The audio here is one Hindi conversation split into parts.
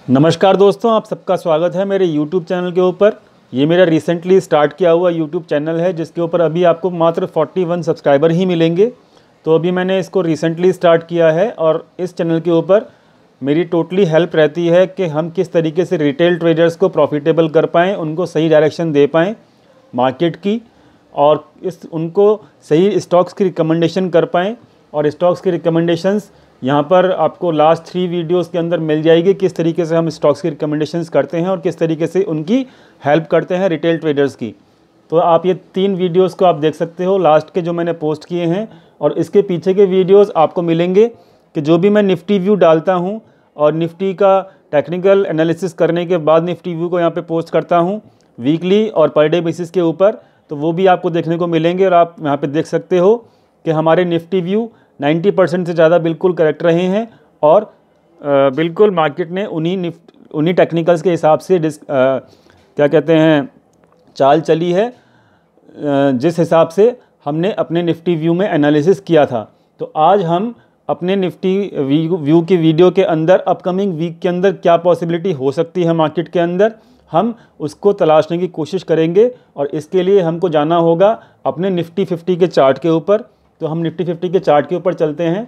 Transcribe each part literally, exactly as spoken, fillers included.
नमस्कार दोस्तों, आप सबका स्वागत है मेरे YouTube चैनल के ऊपर। ये मेरा रिसेंटली स्टार्ट किया हुआ YouTube चैनल है जिसके ऊपर अभी आपको मात्र इकतालीस सब्सक्राइबर ही मिलेंगे। तो अभी मैंने इसको रिसेंटली स्टार्ट किया है और इस चैनल के ऊपर मेरी टोटली हेल्प रहती है कि हम किस तरीके से रिटेल ट्रेडर्स को प्रॉफिटेबल कर पाएँ, उनको सही डायरेक्शन दे पाएँ मार्केट की, और इस उनको सही स्टॉक्स की रिकमेंडेशन कर पाएँ। और स्टॉक्स की रिकमेंडेशंस यहाँ पर आपको लास्ट थ्री वीडियोस के अंदर मिल जाएगी, किस तरीके से हम स्टॉक्स की रिकमेंडेशंस करते हैं और किस तरीके से उनकी हेल्प करते हैं रिटेल ट्रेडर्स की। तो आप ये तीन वीडियोस को आप देख सकते हो लास्ट के जो मैंने पोस्ट किए हैं, और इसके पीछे के वीडियोस आपको मिलेंगे कि जो भी मैं निफ्टी व्यू डालता हूँ और निफ्टी का टेक्निकल एनालिसिस करने के बाद निफ्टी व्यू को यहाँ पर पोस्ट करता हूँ वीकली और पर डे बेसिस के ऊपर, तो वो भी आपको देखने को मिलेंगे। और आप यहाँ पर देख सकते हो कि हमारे निफ्टी व्यू नब्बे परसेंट से ज़्यादा बिल्कुल करेक्ट रहे हैं, और आ, बिल्कुल मार्केट ने उन्हीं निफ्ट उन्हीं टेक्निकल्स के हिसाब से डिस आ, क्या कहते हैं चाल चली है, आ, जिस हिसाब से हमने अपने निफ्टी व्यू में एनालिसिस किया था। तो आज हम अपने निफ्टी व्यू की वीडियो के अंदर अपकमिंग वीक के अंदर क्या पॉसिबिलिटी हो सकती है मार्केट के अंदर, हम उसको तलाशने की कोशिश करेंगे। और इसके लिए हमको जाना होगा अपने निफ्टी फिफ्टी के चार्ट के ऊपर। तो हम निफ्टी फिफ्टी के चार्ट के ऊपर चलते हैं।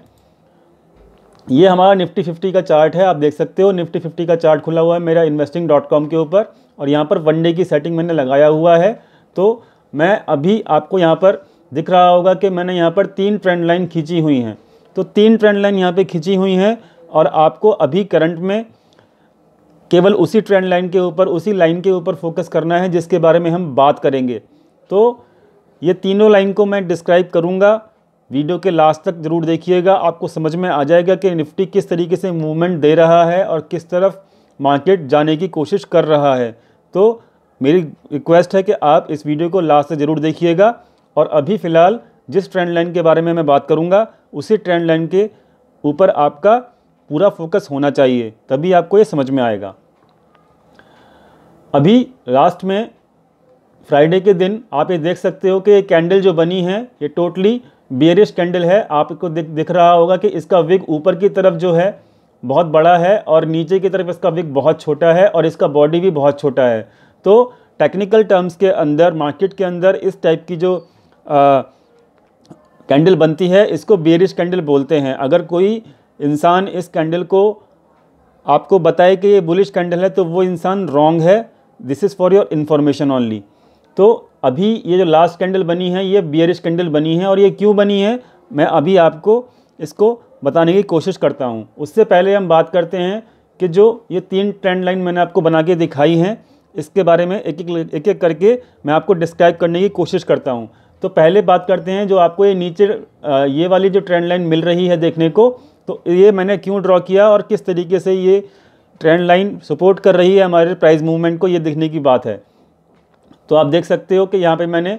ये हमारा निफ्टी फिफ्टी का चार्ट है, आप देख सकते हो निफ्टी फिफ्टी का चार्ट खुला हुआ है मेरा इन्वेस्टिंग डॉट कॉम के ऊपर, और यहाँ पर वन डे की सेटिंग मैंने लगाया हुआ है। तो मैं अभी आपको यहाँ पर दिख रहा होगा कि मैंने यहाँ पर तीन ट्रेंड लाइन खींची हुई हैं। तो तीन ट्रेंड लाइन यहाँ पर खींची हुई हैं, और आपको अभी करंट में केवल उसी ट्रेंड लाइन के ऊपर, उसी लाइन के ऊपर फोकस करना है जिसके बारे में हम बात करेंगे। तो ये तीनों लाइन को मैं डिस्क्राइब करूँगा, वीडियो के लास्ट तक ज़रूर देखिएगा, आपको समझ में आ जाएगा कि निफ्टी किस तरीके से मूवमेंट दे रहा है और किस तरफ मार्केट जाने की कोशिश कर रहा है। तो मेरी रिक्वेस्ट है कि आप इस वीडियो को लास्ट तक ज़रूर देखिएगा। और अभी फ़िलहाल जिस ट्रेंड लाइन के बारे में मैं बात करूँगा उसी ट्रेंड लाइन के ऊपर आपका पूरा फोकस होना चाहिए, तभी आपको ये समझ में आएगा। अभी लास्ट में फ्राइडे के दिन आप ये देख सकते हो कि ये कैंडल जो बनी है ये टोटली बेयरिश कैंडल है। आपको दिख दिख रहा होगा कि इसका विग ऊपर की तरफ जो है बहुत बड़ा है और नीचे की तरफ इसका विग बहुत छोटा है, और इसका बॉडी भी बहुत छोटा है। तो टेक्निकल टर्म्स के अंदर मार्केट के अंदर इस टाइप की जो आ, कैंडल बनती है इसको बेयरिश कैंडल बोलते हैं। अगर कोई इंसान इस कैंडल को आपको बताए कि ये बुलिश कैंडल है तो वो इंसान रॉन्ग है। This is for your information only. तो अभी ये जो लास्ट कैंडल बनी है ये बियरिश कैंडल बनी है, और ये क्यों बनी है मैं अभी आपको इसको बताने की कोशिश करता हूँ। उससे पहले हम बात करते हैं कि जो ये तीन ट्रेंड लाइन मैंने आपको बना के दिखाई हैं इसके बारे में एक एक एक एक करके मैं आपको डिस्क्राइब करने की कोशिश करता हूँ। तो पहले बात करते हैं जो आपको ये नीचे ये वाली जो ट्रेंड लाइन मिल रही है देखने को, तो ये मैंने क्यों ड्रॉ किया और किस तरीके से ये ट्रेंड लाइन सपोर्ट कर रही है हमारे प्राइस मूवमेंट को, ये देखने की बात है। तो आप देख सकते हो कि यहाँ पे मैंने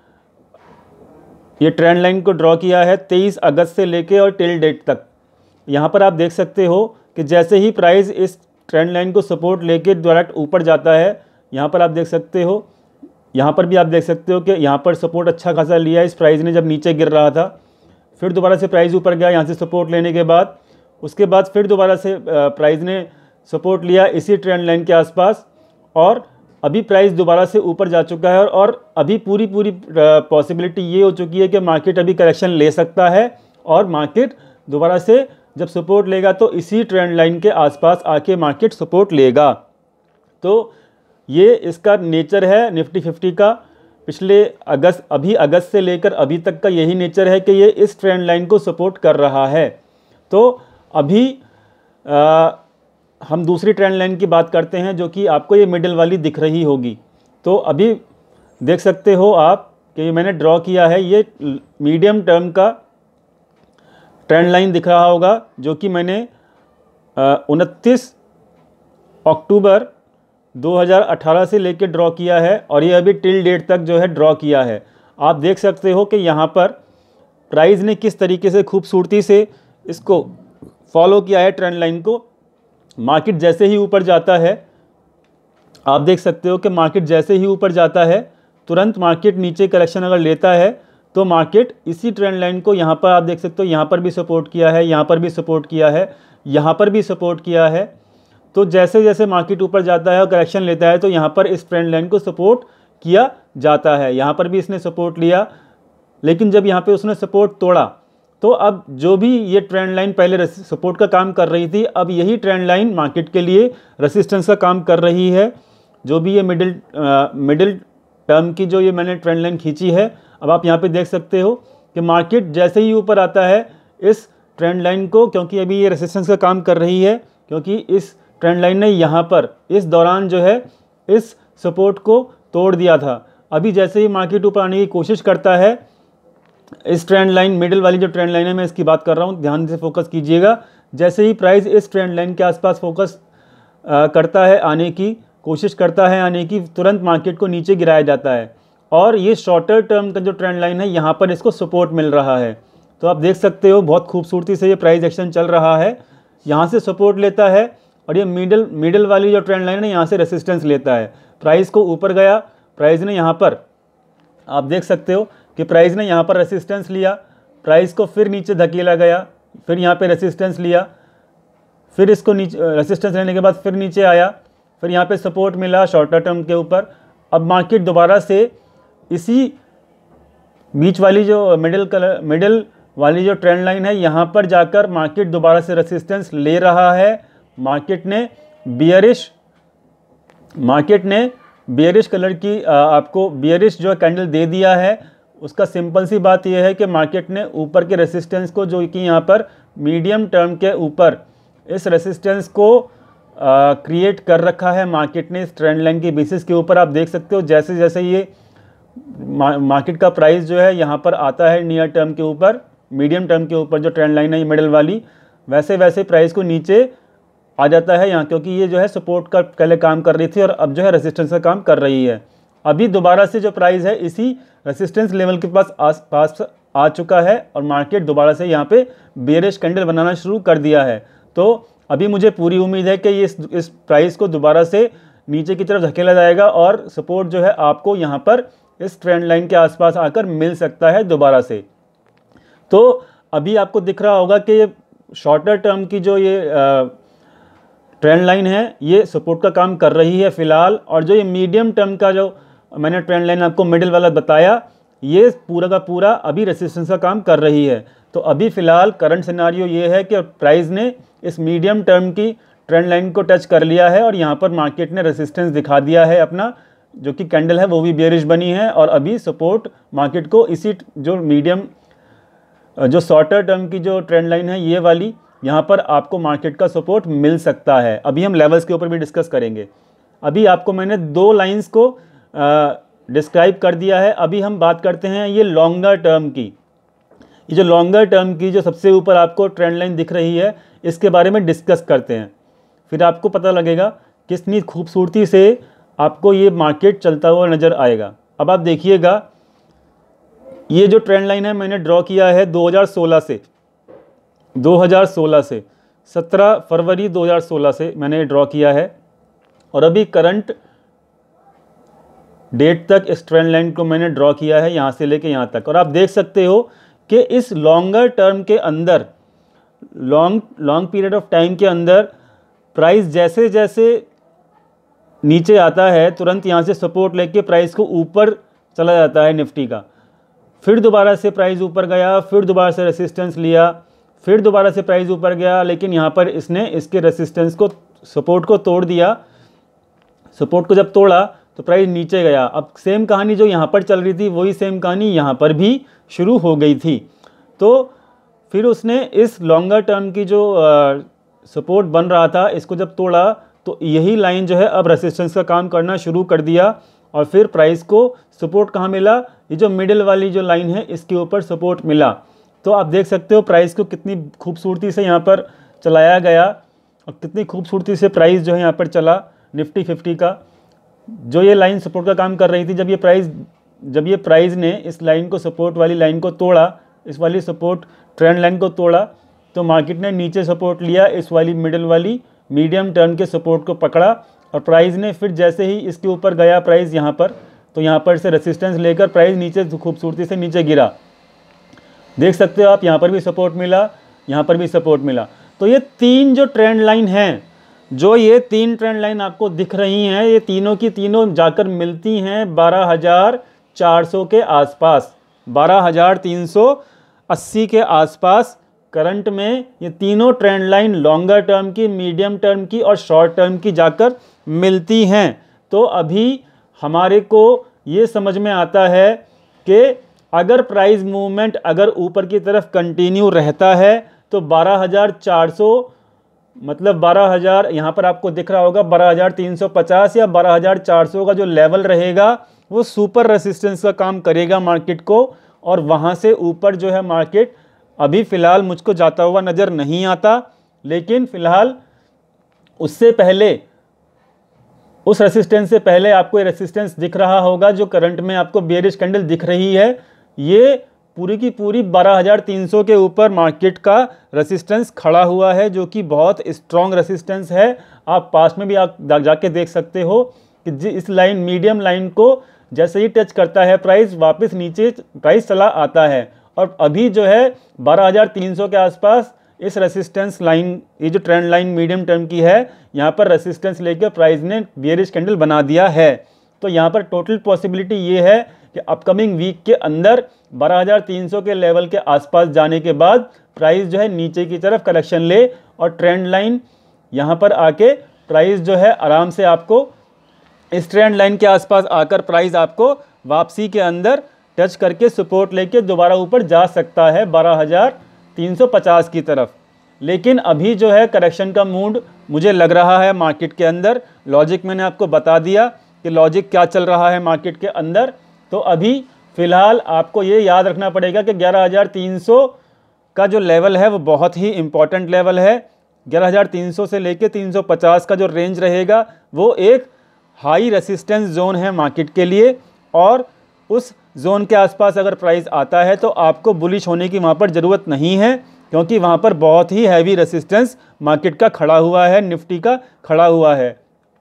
ये ट्रेंड लाइन को ड्रॉ किया है तेईस अगस्त से लेके और टिल डेट तक। यहाँ पर आप देख सकते हो कि जैसे ही प्राइस इस ट्रेंड लाइन को सपोर्ट लेके डायरेक्ट ऊपर जाता है, यहाँ पर आप देख सकते हो, यहाँ पर भी आप देख सकते हो कि यहाँ पर सपोर्ट अच्छा खासा लिया इस प्राइस ने जब नीचे गिर रहा था। फिर दोबारा से प्राइस ऊपर गया यहाँ से सपोर्ट लेने के बाद, उसके बाद फिर दोबारा से प्राइस ने सपोर्ट लिया इसी ट्रेंड लाइन के आसपास, और अभी प्राइस दोबारा से ऊपर जा चुका है। और अभी पूरी पूरी पॉसिबिलिटी ये हो चुकी है कि मार्केट अभी करेक्शन ले सकता है, और मार्केट दोबारा से जब सपोर्ट लेगा तो इसी ट्रेंड लाइन के आसपास आके मार्केट सपोर्ट लेगा। तो ये इसका नेचर है निफ्टी फिफ्टी का। पिछले अगस्त अभी अगस्त से लेकर अभी तक का यही नेचर है कि ये इस ट्रेंड लाइन को सपोर्ट कर रहा है। तो अभी आ, हम दूसरी ट्रेंड लाइन की बात करते हैं जो कि आपको ये मिडिल वाली दिख रही होगी। तो अभी देख सकते हो आप कि मैंने ड्रॉ किया है, ये मीडियम टर्म का ट्रेंड लाइन दिख रहा होगा जो कि मैंने उनतीस अक्टूबर दो हज़ार अठारह से लेकर ड्रॉ किया है, और ये अभी टिल डेट तक जो है ड्रॉ किया है। आप देख सकते हो कि यहाँ पर प्राइस ने किस तरीके से खूबसूरती से इसको फॉलो किया है ट्रेंड लाइन को। मार्केट जैसे ही ऊपर जाता है, आप देख सकते हो कि मार्केट जैसे ही ऊपर जाता है तुरंत मार्केट नीचे करेक्शन अगर लेता है तो मार्केट इसी ट्रेंड लाइन को यहाँ पर आप देख सकते हो, यहाँ पर भी सपोर्ट किया है, यहाँ पर भी सपोर्ट किया है, यहाँ पर भी सपोर्ट किया है। तो जैसे जैसे मार्केट ऊपर जाता है और करेक्शन लेता है तो यहाँ पर इस ट्रेंड लाइन को सपोर्ट किया जाता है। यहाँ पर भी इसने सपोर्ट लिया, लेकिन जब यहाँ पे उसने सपोर्ट तोड़ा तो अब जो भी ये ट्रेंड लाइन पहले सपोर्ट का काम कर रही थी, अब यही ट्रेंड लाइन मार्केट के लिए रेसिस्टेंस का काम कर रही है। जो भी ये मिडिल मिडिल टर्म की जो ये मैंने ट्रेंड लाइन खींची है, अब आप यहाँ पे देख सकते हो कि मार्केट जैसे ही ऊपर आता है इस ट्रेंड लाइन को, क्योंकि अभी ये रेसिस्टेंस का काम कर रही है, क्योंकि इस ट्रेंड लाइन ने यहाँ पर इस दौरान जो है इस सपोर्ट को तोड़ दिया था। अभी जैसे ही मार्केट ऊपर आने की कोशिश करता है, इस ट्रेंड लाइन मिडिल वाली जो ट्रेंड लाइन है, मैं इसकी बात कर रहा हूँ, ध्यान से फोकस कीजिएगा। जैसे ही प्राइस इस ट्रेंड लाइन के आसपास फोकस आ, करता है आने की कोशिश करता है आने की, तुरंत मार्केट को नीचे गिराया जाता है और ये शॉर्टर टर्म का जो ट्रेंड लाइन है यहाँ पर इसको सपोर्ट मिल रहा है। तो आप देख सकते हो बहुत खूबसूरती से ये प्राइस एक्शन चल रहा है, यहाँ से सपोर्ट लेता है और ये मिडिल मिडिल वाली जो ट्रेंड लाइन है यहाँ से रेसिस्टेंस लेता है। प्राइस को ऊपर गया, प्राइस ने यहाँ पर आप देख सकते हो कि प्राइस ने यहाँ पर रेसिस्टेंस लिया, प्राइस को फिर नीचे धकेला गया, फिर यहाँ पे रेसिस्टेंस लिया, फिर इसको नीचे रेसिस्टेंस लेने के बाद फिर नीचे आया, फिर यहाँ पे सपोर्ट मिला शॉर्टर टर्म के ऊपर। अब मार्केट दोबारा से इसी बीच वाली जो मिडिल कलर मिडिल वाली जो ट्रेंड लाइन है यहाँ पर जाकर मार्केट दोबारा से रेसिस्टेंस ले रहा है। मार्केट ने बियरिश मार्केट ने बियरिश कलर की आ, आपको बियरिश जो कैंडल दे दिया है। उसका सिंपल सी बात यह है कि मार्केट ने ऊपर के रेसिस्टेंस को, जो कि यहाँ पर मीडियम टर्म के ऊपर इस रेसिस्टेंस को क्रिएट कर रखा है मार्केट ने इस ट्रेंड लाइन की बेसिस के ऊपर। आप देख सकते हो जैसे जैसे ये मार्केट का प्राइस जो है यहाँ पर आता है नियर टर्म के ऊपर, मीडियम टर्म के ऊपर जो ट्रेंड लाइन है ये मिडिल वाली, वैसे वैसे प्राइस को नीचे आ जाता है यहाँ, क्योंकि ये जो है सपोर्ट का पहले काम कर रही थी और अब जो है रेसिस्टेंस का काम कर रही है। अभी दोबारा से जो प्राइस है इसी रेसिस्टेंस लेवल के पास आस पास आ चुका है और मार्केट दोबारा से यहाँ पे बेयरिश कैंडल बनाना शुरू कर दिया है। तो अभी मुझे पूरी उम्मीद है कि ये इस, इस प्राइस को दोबारा से नीचे की तरफ धकेला जाएगा और सपोर्ट जो है आपको यहाँ पर इस ट्रेंड लाइन के आसपास आकर मिल सकता है दोबारा से। तो अभी आपको दिख रहा होगा कि ये शॉर्टर टर्म की जो ये ट्रेंड लाइन है ये सपोर्ट का काम कर रही है फ़िलहाल, और जो ये मीडियम टर्म का जो मैंने ट्रेंड लाइन आपको मिडिल वाला बताया ये पूरा का पूरा अभी रेसिस्टेंस का काम कर रही है। तो अभी फ़िलहाल करंट सिनारियो ये है कि प्राइस ने इस मीडियम टर्म की ट्रेंड लाइन को टच कर लिया है और यहाँ पर मार्केट ने रेसिस्टेंस दिखा दिया है अपना, जो कि कैंडल है वो भी बेयरिश बनी है और अभी सपोर्ट मार्केट को इसी जो मीडियम जो शॉर्टर टर्म की जो ट्रेंड लाइन है ये वाली, यहाँ पर आपको मार्केट का सपोर्ट मिल सकता है। अभी हम लेवल्स के ऊपर भी डिस्कस करेंगे। अभी आपको मैंने दो लाइंस को डिस्क्राइब कर दिया है। अभी हम बात करते हैं ये लॉन्गर टर्म की। ये जो लॉन्गर टर्म की जो सबसे ऊपर आपको ट्रेंड लाइन दिख रही है इसके बारे में डिस्कस करते हैं, फिर आपको पता लगेगा कितनी खूबसूरती से आपको ये मार्केट चलता हुआ नज़र आएगा। अब आप देखिएगा ये जो ट्रेंड लाइन है मैंने ड्रॉ किया है दो हज़ार सोलह से दो हज़ार सोलह से सत्रह फरवरी दो हज़ार सोलह से मैंने ड्रॉ किया है और अभी करंट डेट तक इस ट्रेंड लाइन को मैंने ड्रॉ किया है यहाँ से लेके यहाँ तक। और आप देख सकते हो कि इस लॉन्गर टर्म के अंदर long long period of time के अंदर प्राइस जैसे जैसे नीचे आता है तुरंत यहाँ से सपोर्ट लेके प्राइस को ऊपर चला जाता है निफ्टी का, फिर दोबारा से प्राइस ऊपर गया, फिर दोबारा से रेसिस्टेंस लिया, फिर दोबारा से प्राइस ऊपर गया, लेकिन यहाँ पर इसने इसके रेसिस्टेंस को सपोर्ट को तोड़ दिया। सपोर्ट को जब तोड़ा तो प्राइस नीचे गया। अब सेम कहानी जो यहाँ पर चल रही थी वही सेम कहानी यहाँ पर भी शुरू हो गई थी। तो फिर उसने इस लॉन्गर टर्म की जो सपोर्ट बन रहा था इसको जब तोड़ा तो यही लाइन जो है अब रेसिस्टेंस का काम करना शुरू कर दिया और फिर प्राइस को सपोर्ट कहाँ मिला, ये जो मिडिल वाली जो लाइन है इसके ऊपर सपोर्ट मिला। तो आप देख सकते हो प्राइस को कितनी खूबसूरती से यहाँ पर चलाया गया और कितनी खूबसूरती से प्राइस जो है यहाँ पर चला निफ्टी फिफ्टी का। जो ये लाइन सपोर्ट का काम कर रही थी, जब ये प्राइस जब ये प्राइस ने इस लाइन को सपोर्ट वाली लाइन को तोड़ा, इस वाली सपोर्ट ट्रेंड लाइन को तोड़ा, तो मार्केट ने नीचे सपोर्ट लिया, इस वाली मिडिल वाली मीडियम टर्म के सपोर्ट को पकड़ा और प्राइस ने फिर जैसे ही इसके ऊपर गया प्राइस यहाँ पर, तो यहाँ पर से रेसिस्टेंस लेकर प्राइस नीचे खूबसूरती से नीचे गिरा। देख सकते हो आप, यहाँ पर भी सपोर्ट मिला, यहाँ पर भी सपोर्ट मिला। तो ये तीन जो ट्रेंड लाइन हैं जो ये तीन ट्रेंड लाइन आपको दिख रही हैं, ये तीनों की तीनों जाकर मिलती हैं बारह हज़ार चार सौ के आसपास, बारह हज़ार तीन सौ अस्सी के आसपास करंट में ये तीनों ट्रेंड लाइन लॉन्गर टर्म की, मीडियम टर्म की और शॉर्ट टर्म की जाकर मिलती हैं। तो अभी हमारे को ये समझ में आता है कि अगर प्राइस मूवमेंट अगर ऊपर की तरफ कंटिन्यू रहता है तो बारह हज़ार चार सौ मतलब बारह हज़ार यहाँ पर आपको दिख रहा होगा बारह हज़ार तीन सौ पचास या बारह हज़ार चार सौ का जो लेवल रहेगा वो सुपर रेसिस्टेंस का काम करेगा मार्केट को, और वहाँ से ऊपर जो है मार्केट अभी फ़िलहाल मुझको जाता हुआ नज़र नहीं आता। लेकिन फ़िलहाल उससे पहले, उस रेसिस्टेंस से पहले आपको ये रेसिस्टेंस दिख रहा होगा जो करंट में आपको बेयरिश कैंडल दिख रही है, ये पूरी की पूरी बारह हज़ार तीन सौ के ऊपर मार्केट का रेसिस्टेंस खड़ा हुआ है, जो कि बहुत स्ट्रॉन्ग रेसिस्टेंस है। आप पास में भी आप जाके देख सकते हो कि इस लाइन, मीडियम लाइन को जैसे ही टच करता है प्राइस वापस नीचे प्राइस चला आता है। और अभी जो है बारह हज़ार तीन सौ के आसपास इस रेसिस्टेंस लाइन, ये जो ट्रेंड लाइन मीडियम टर्म की है, यहाँ पर रेसिस्टेंस लेकर प्राइस ने बेयरिश कैंडल बना दिया है। तो यहाँ पर टोटल पॉसिबिलिटी ये है कि अपकमिंग वीक के अंदर बारह हज़ार तीन सौ के लेवल के आसपास जाने के बाद प्राइस जो है नीचे की तरफ करेक्शन ले और ट्रेंड लाइन यहाँ पर आके प्राइस जो है आराम से आपको इस ट्रेंड लाइन के आसपास आकर प्राइस आपको वापसी के अंदर टच करके सपोर्ट लेके दोबारा ऊपर जा सकता है बारह हज़ार तीन सौ पचास की तरफ। लेकिन अभी जो है करेक्शन का मूड मुझे लग रहा है मार्केट के अंदर। लॉजिक मैंने आपको बता दिया कि लॉजिक क्या चल रहा है मार्केट के अंदर। तो अभी फ़िलहाल आपको ये याद रखना पड़ेगा कि ग्यारह हज़ार तीन सौ का जो लेवल है वो बहुत ही इम्पॉर्टेंट लेवल है। ग्यारह हज़ार तीन सौ से लेके तीन सौ पचास का जो रेंज रहेगा वो एक हाई रेसिस्टेंस जोन है मार्केट के लिए, और उस जोन के आसपास अगर प्राइस आता है तो आपको बुलिश होने की वहाँ पर ज़रूरत नहीं है, क्योंकि वहाँ पर बहुत ही हैवी रेसिस्टेंस मार्केट का खड़ा हुआ है, निफ्टी का खड़ा हुआ है।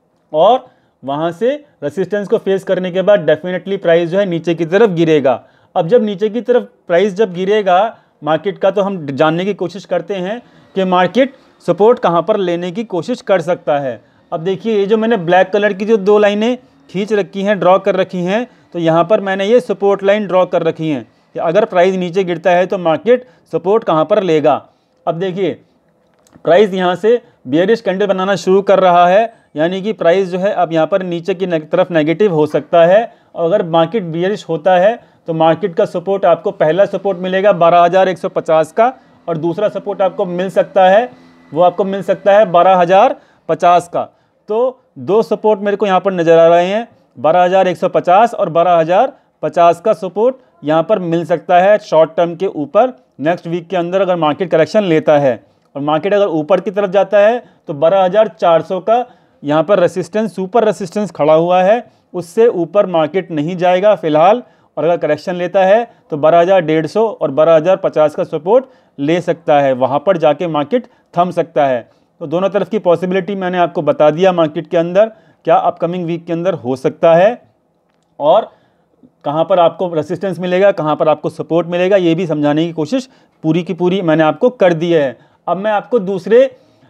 और वहाँ से रेसिस्टेंस को फेस करने के बाद डेफिनेटली प्राइस जो है नीचे की तरफ गिरेगा। अब जब नीचे की तरफ प्राइस जब गिरेगा मार्केट का, तो हम जानने की कोशिश करते हैं कि मार्केट सपोर्ट कहाँ पर लेने की कोशिश कर सकता है। अब देखिए ये जो मैंने ब्लैक कलर की जो दो लाइनें खींच रखी हैं, ड्रॉ कर रखी हैं, तो यहाँ पर मैंने ये सपोर्ट लाइन ड्रॉ कर रखी हैं कि अगर प्राइस नीचे गिरता है तो मार्केट सपोर्ट कहाँ पर लेगा। अब देखिए प्राइस यहाँ से बेयरिश कैंडल बनाना शुरू कर रहा है, यानी कि प्राइस जो है अब यहाँ पर नीचे की तरफ नेगेटिव हो सकता है। और अगर मार्केट बेयरिश होता है तो मार्केट का सपोर्ट आपको, पहला सपोर्ट मिलेगा बारह हज़ार एक सौ पचास का, और दूसरा सपोर्ट आपको मिल सकता है वो आपको मिल सकता है बारह हज़ार पचास का। तो दो सपोर्ट मेरे को यहाँ पर नज़र आ रहे हैं, बारह हज़ार एक सौ पचास और बारह हज़ार पचास का सपोर्ट यहाँ पर मिल सकता है शॉर्ट टर्म के ऊपर नेक्स्ट वीक के अंदर अगर मार्केट करेक्शन लेता है। और मार्केट अगर ऊपर की तरफ जाता है तो बारह हज़ार चार सौ का यहाँ पर रेसिस्टेंस, सुपर रेसिस्टेंस खड़ा हुआ है, उससे ऊपर मार्केट नहीं जाएगा फ़िलहाल। और अगर करेक्शन लेता है तो बारह हज़ार डेढ़ सौ और बारह हज़ार पचास का सपोर्ट ले सकता है, वहाँ पर जाके मार्केट थम सकता है। तो दोनों तरफ की पॉसिबिलिटी मैंने आपको बता दिया मार्केट के अंदर क्या अपकमिंग वीक के अंदर हो सकता है, और कहाँ पर आपको रेसिस्टेंस मिलेगा, कहाँ पर आपको सपोर्ट मिलेगा, ये भी समझाने की कोशिश पूरी की पूरी मैंने आपको कर दी है। अब मैं आपको दूसरे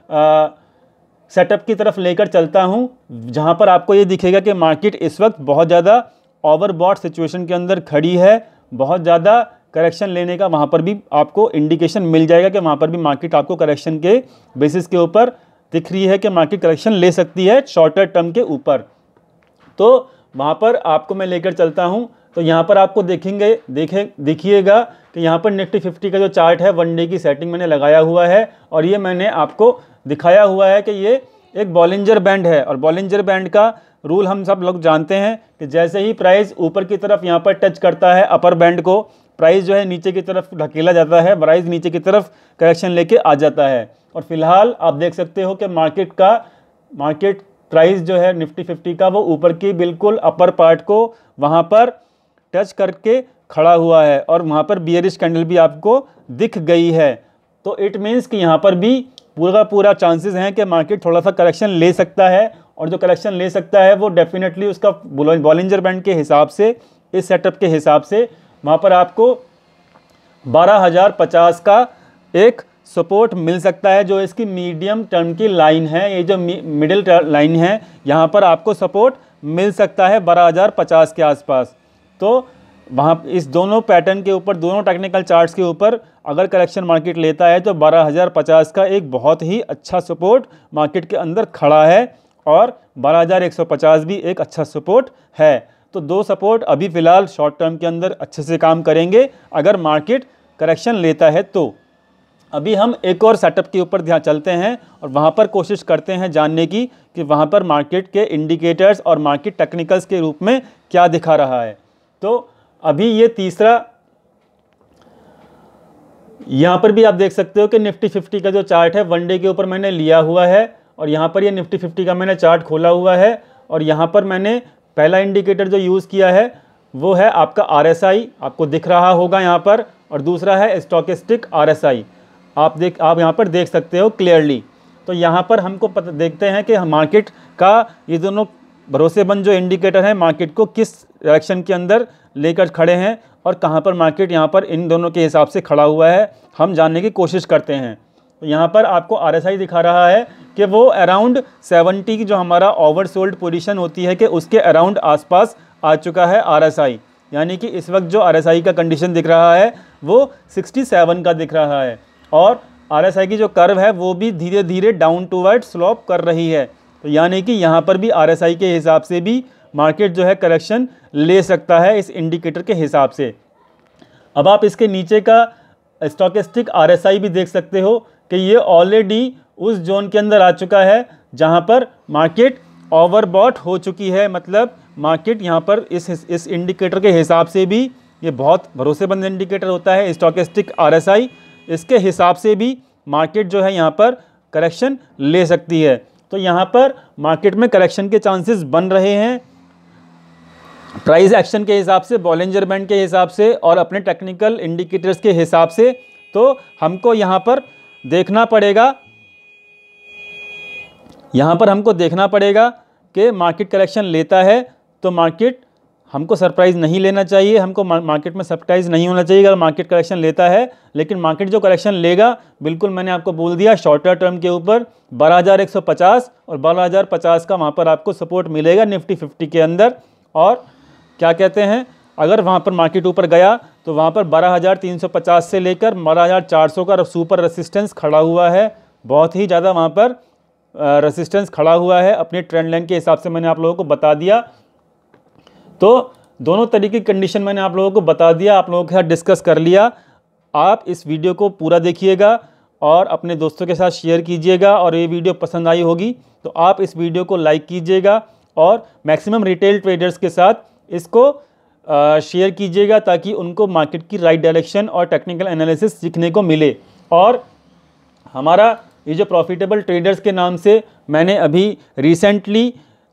सेटअप की तरफ लेकर चलता हूँ, जहाँ पर आपको ये दिखेगा कि मार्केट इस वक्त बहुत ज़्यादा ओवरबॉट सिचुएशन के अंदर खड़ी है, बहुत ज़्यादा करेक्शन लेने का वहाँ पर भी आपको इंडिकेशन मिल जाएगा कि वहाँ पर भी मार्केट आपको करेक्शन के बेसिस के ऊपर दिख रही है कि मार्केट करेक्शन ले सकती है शॉर्टर टर्म के ऊपर। तो वहाँ पर आपको मैं लेकर चलता हूँ। तो यहाँ पर आपको देखेंगे देखें देखिएगा कि यहाँ पर निफ्टी फिफ्टी का जो चार्ट है वन डे की सेटिंग मैंने लगाया हुआ है, और ये मैंने आपको दिखाया हुआ है कि ये एक बॉलिंजर बैंड है। और बॉलिंजर बैंड का रूल हम सब लोग जानते हैं कि जैसे ही प्राइस ऊपर की तरफ यहाँ पर टच करता है अपर बैंड को, प्राइस जो है नीचे की तरफ ढकेला जाता है, प्राइस नीचे की तरफ करेक्शन लेके आ जाता है। और फिलहाल आप देख सकते हो कि मार्केट का मार्केट प्राइस जो है निफ्टी फिफ्टी का वो ऊपर की बिल्कुल अपर पार्ट को वहाँ पर टच करके खड़ा हुआ है, और वहाँ पर बियरिश कैंडल भी आपको दिख गई है। तो इट मीन्स कि यहाँ पर भी पूरा पूरा चांसेस हैं कि मार्केट थोड़ा सा करेक्शन ले सकता है, और जो करेक्शन ले सकता है वो डेफिनेटली उसका बॉलिंजर बैंड के हिसाब से, इस सेटअप के हिसाब से वहाँ पर आपको बारह हज़ार पचास का एक सपोर्ट मिल सकता है, जो इसकी मीडियम टर्म की लाइन है, ये जो मिडिल लाइन है यहाँ पर आपको सपोर्ट मिल सकता है बारह हज़ार पचास के आसपास। तो वहाँ इस दोनों पैटर्न के ऊपर, दोनों टेक्निकल चार्ट्स के ऊपर अगर करेक्शन मार्केट लेता है तो बारह हज़ार पचास का एक बहुत ही अच्छा सपोर्ट मार्केट के अंदर खड़ा है और बारह हज़ार एक सौ पचास भी एक अच्छा सपोर्ट है। तो दो सपोर्ट अभी फ़िलहाल शॉर्ट टर्म के अंदर अच्छे से काम करेंगे अगर मार्केट करेक्शन लेता है तो। अभी हम एक और सेटअप के ऊपर ध्यान चलते हैं और वहाँ पर कोशिश करते हैं जानने की कि वहाँ पर मार्केट के इंडिकेटर्स और मार्केट टेक्निकल्स के रूप में क्या दिखा रहा है। तो अभी ये तीसरा, यहाँ पर भी आप देख सकते हो कि निफ्टी फिफ्टी का जो चार्ट है वन डे के ऊपर मैंने लिया हुआ है और यहाँ पर ये निफ्टी फिफ्टी का मैंने चार्ट खोला हुआ है और यहाँ पर मैंने पहला इंडिकेटर जो यूज़ किया है वो है आपका आर एस आई, आपको दिख रहा होगा यहाँ पर, और दूसरा है स्टॉकेस्टिक आर एस आई। आप देख आप यहाँ पर देख सकते हो क्लियरली। तो यहाँ पर हमको पता देखते हैं कि मार्केट का ये दोनों भरोसेमंद जो इंडिकेटर है मार्केट को किस डायरेक्शन के अंदर लेकर खड़े हैं और कहाँ पर मार्केट यहाँ पर इन दोनों के हिसाब से खड़ा हुआ है, हम जानने की कोशिश करते हैं। तो यहाँ पर आपको आर एस आई दिखा रहा है कि वो अराउंड सेवेंटी की जो हमारा ओवरसोल्ड पोजीशन होती है कि उसके अराउंड आसपास आ चुका है आर एस आई, यानी कि इस वक्त जो आर एस आई का कंडीशन दिख रहा है वो सिक्सटी सेवन का दिख रहा है और आर एस आई की जो कर्व है वो भी धीरे धीरे डाउन टूवर्ड स्लोप कर रही है। तो यानी कि यहाँ पर भी आर एस आई के हिसाब से भी मार्केट जो है करेक्शन ले सकता है इस इंडिकेटर के हिसाब से। अब आप इसके नीचे का स्टॉकेस्टिक आर एस आई भी देख सकते हो कि ये ऑलरेडी उस जोन के अंदर आ चुका है जहाँ पर मार्केट ओवरबॉट हो चुकी है। मतलब मार्केट यहाँ पर इस इस इंडिकेटर के हिसाब से भी, ये बहुत भरोसेमंद इंडिकेटर होता है स्टॉकेस्टिक आर एस आई, इसके हिसाब से भी मार्केट जो है यहाँ पर करेक्शन ले सकती है। तो यहाँ पर मार्केट में करेक्शन के चांसेस बन रहे हैं प्राइस एक्शन के हिसाब से, बॉलिंजर बैंड के हिसाब से और अपने टेक्निकल इंडिकेटर्स के हिसाब से। तो हमको यहाँ पर देखना पड़ेगा यहाँ पर हमको देखना पड़ेगा कि मार्केट करेक्शन लेता है तो मार्केट हमको सरप्राइज़ नहीं लेना चाहिए, हमको मार्केट में सरप्राइज़ नहीं होना चाहिए अगर मार्केट करेक्शन लेता है। लेकिन मार्केट जो करेक्शन लेगा, बिल्कुल मैंने आपको बोल दिया, शॉर्टर टर्म के ऊपर बारह हज़ार एक सौ पचास और बारह हज़ार पचास का वहाँ पर आपको सपोर्ट मिलेगा निफ्टी फिफ्टी के अंदर। और क्या कहते हैं, अगर वहाँ पर मार्केट ऊपर गया तो वहाँ पर बारह हज़ार तीन सौ पचास से लेकर बारह हज़ार चार सौ का सुपर रेसिस्टेंस खड़ा हुआ है, बहुत ही ज़्यादा वहाँ पर रेसिस्टेंस खड़ा हुआ है। अपने ट्रेंड लाइन के हिसाब से मैंने आप लोगों को बता दिया। तो दोनों तरीके की कंडीशन मैंने आप लोगों को बता दिया, आप लोगों के साथ डिस्कस कर लिया। आप इस वीडियो को पूरा देखिएगा और अपने दोस्तों के साथ शेयर कीजिएगा और ये वीडियो पसंद आई होगी तो आप इस वीडियो को लाइक कीजिएगा और मैक्सिमम रिटेल ट्रेडर्स के साथ इसको शेयर कीजिएगा ताकि उनको मार्केट की राइट डायरेक्शन और टेक्निकल एनालिसिस सीखने को मिले। और हमारा ये जो प्रॉफिटेबल ट्रेडर्स के नाम से मैंने अभी रिसेंटली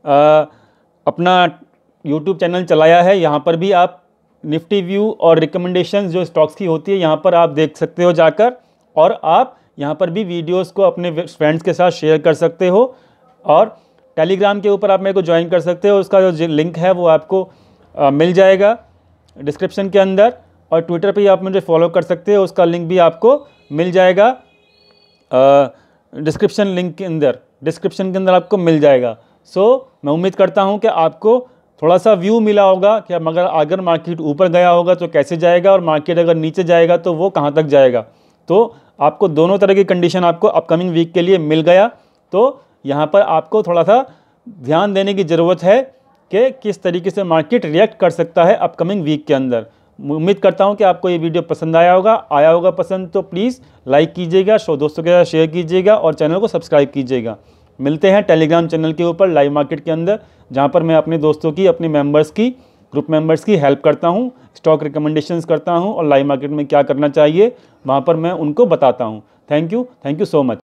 अपना यूट्यूब चैनल चलाया है, यहाँ पर भी आप निफ्टी व्यू और रिकमेंडेशंस जो स्टॉक्स की होती है यहाँ पर आप देख सकते हो जाकर, और आप यहाँ पर भी वीडियोस को अपने फ्रेंड्स के साथ शेयर कर सकते हो। और टेलीग्राम के ऊपर आप मेरे को ज्वाइन कर सकते हो, उसका जो लिंक है वो आपको आ, मिल जाएगा डिस्क्रिप्शन के अंदर। और ट्विटर पे आप मुझे फॉलो कर सकते हो, उसका लिंक भी आपको मिल जाएगा डिस्क्रिप्शन लिंक के अंदर डिस्क्रिप्शन के अंदर आपको मिल जाएगा। सो so, मैं उम्मीद करता हूँ कि आपको थोड़ा सा व्यू मिला होगा कि मगर अगर मार्केट ऊपर गया होगा तो कैसे जाएगा और मार्केट अगर नीचे जाएगा तो वो कहाँ तक जाएगा। तो आपको दोनों तरह की कंडीशन आपको अपकमिंग वीक के लिए मिल गया। तो यहाँ पर आपको थोड़ा सा ध्यान देने की ज़रूरत है कि किस तरीके से मार्केट रिएक्ट कर सकता है अपकमिंग वीक के अंदर। उम्मीद करता हूँ कि आपको ये वीडियो पसंद आया होगा आया होगा पसंद तो प्लीज़ लाइक कीजिएगा, शो दोस्तों के साथ शेयर कीजिएगा और चैनल को सब्सक्राइब कीजिएगा। मिलते हैं टेलीग्राम चैनल के ऊपर लाइव मार्केट के अंदर, जहाँ पर मैं अपने दोस्तों की, अपने मेंबर्स की, ग्रुप मेंबर्स की हेल्प करता हूँ, स्टॉक रिकमेंडेशंस करता हूँ और लाइव मार्केट में क्या करना चाहिए वहाँ पर मैं उनको बताता हूँ। Thank you thank you so much.